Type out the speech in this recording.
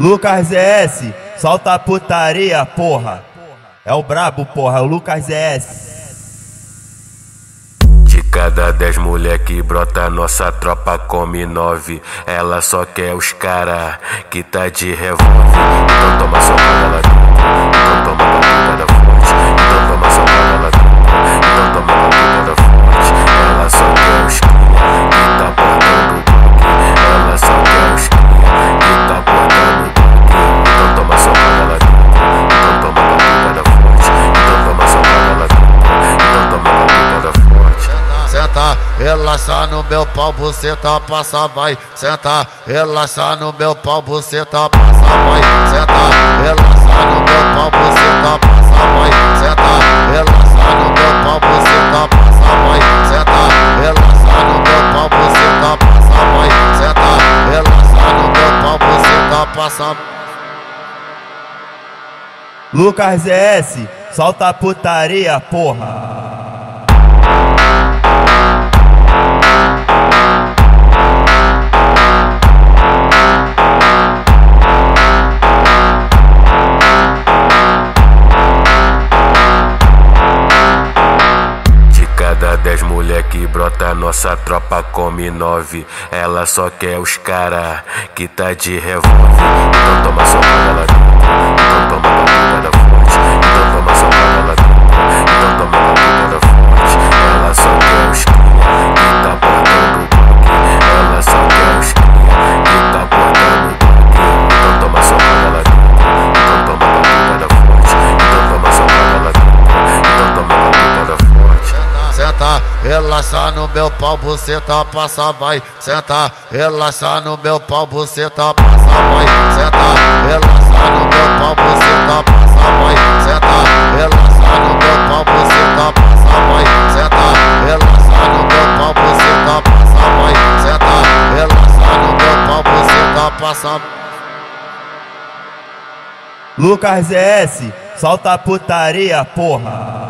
Lucas ZS, solta a putaria, porra. É o brabo, porra, é o Lucas ZS. De cada 10 mulher que brota, nossa tropa come 9. Ela só quer os cara que tá de revólver. Então toma só pra ela dentro. Então toma pra pica da fonte. Então toma só pra ela dentro. Então toma pra pica da fonte. Ela só quer os cria que tá botando o bloco. Ela só quer os cria que tá botando o bloco. Então toma só pra ela dentro. Então toma pra pica da fonte. Então toma só pra ela dentro. Então toma pra pica da fonte. Senta, relaxa no meu pau, buceta, passa, vai. Senta, relaxa no meu pau, buceta, passa, vai. Senta, relaxa no meu pau, buceta, passa, vai. Senta, relaxa no meu pau, buceta, passa, vai. Senta, relaxa no meu pau, buceta, passa, vai. Senta, relaxa no meu pau, buceta, passa. Lucas ZS, solta a putaria, porra. Cada 10 mulher que brota, nossa tropa come 9. Ela só quer os cara que tá de revólver. Então toma só pra ela dentro. Então toma pra pica da fonte. Então toma só pra ela dentro. Então toma pra pica da fonte. Ela só quer os cria que tá botando o bloco. Ela só quer os cria que tá botando o bloco. Então toma só pra ela dentro. Então toma pra pica da fonte. Então toma só pra ela dentro. Então toma pra pica da fonte. Senta, relaxa no meu pau, buceta, passa, vai. Senta, relaxa no meu pau, buceta, passa, vai. Senta, relaxa no meu pau, buceta, passa, vai. Senta, relaxa no meu pau, buceta, passa, vai. Senta, relaxa no meu pau, buceta, passa, vai. Senta, relaxa no meu pau, buceta, passa. Lucas ZS, solta a putaria, porra.